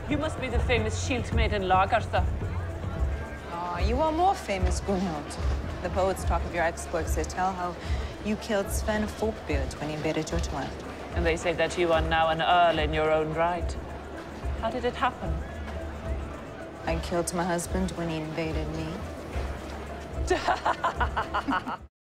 You must be the famous shield maiden Lagertha. Oh, you are more famous, Gunhild. The poets talk of your exploits. They tell how you killed Sven Folkbeard when he invaded Jutland. And they say that you are now an earl in your own right. How did it happen? I killed my husband when he invaded me.